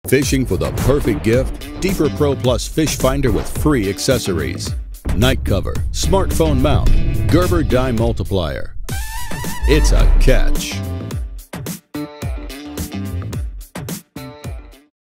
Fishing for the perfect gift? Deeper Pro Plus Fishfinder with free accessories. Night cover, smartphone mount, Gerber dye multiplier. It's a catch.